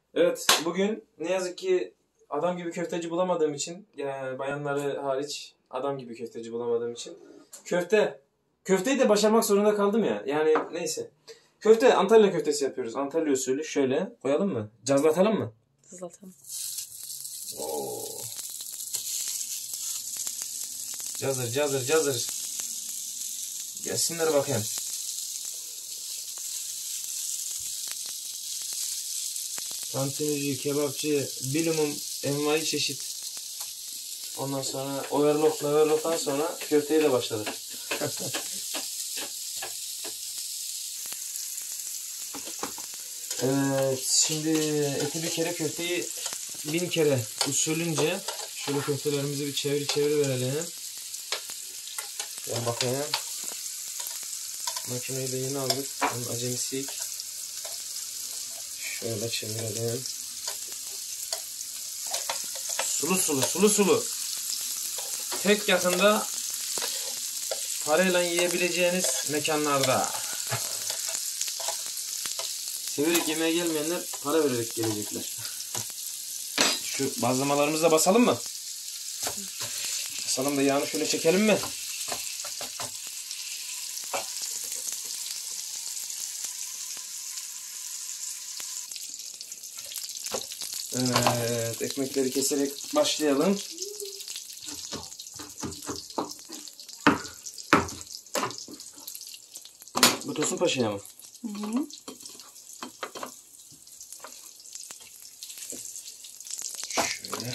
Evet, bugün ne yazık ki adam gibi köfteci bulamadığım için, yani bayanları hariç adam gibi köfteci bulamadığım için köfteyi de başarmak zorunda kaldım ya. Yani neyse. Antalya köftesi yapıyoruz. Antalya usulü. Şöyle koyalım mı? Cazlatalım mı? Cazlatalım. Oo. Cazır. Gelsinler bakayım. Tantunici, kebapçı, bilumum, envai çeşit. Ondan sonra overlock'tan sonra köfteye de başladık. Evet, şimdi eti bir kere, köfteyi 1000 kere usulünce şöyle köftelerimizi bir çevir verelim. Gel bakayım. Makineyi de yeni aldık. Onun acemisiyik. Şöyle çevirelim. Sulu. Tek yakında parayla yiyebileceğiniz mekanlarda. Severek yemeğe gelmeyenler para vererek gelecekler. Şu bazlamalarımızı da basalım mı? Basalım da yağını şöyle çekelim mi? Evet, ekmekleri keserek başlayalım. Bu Tosun Paşa'ya mı? Hı. Şöyle.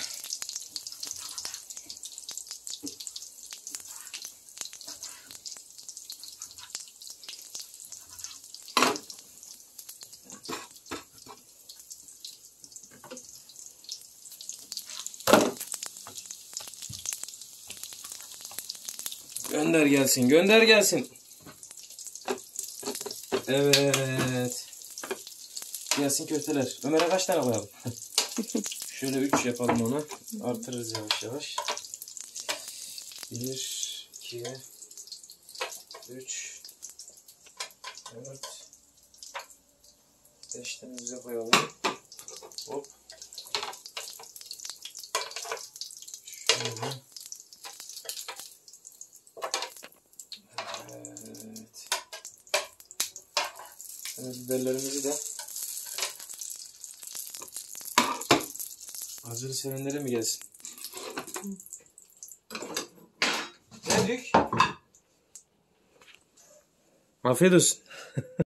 Gönder gelsin. Evet. Gelsin köfteler. Ömer'e kaç tane koyalım? Şöyle 3 yapalım onu. Artırırız yavaş. 1, 2, 3, 4, 5 tane bize koyalım. Hop. Şöyle. Evet. Biberlerimizi de hazırı sevenlere mi gelsin? Geldik. Afiyet olsun.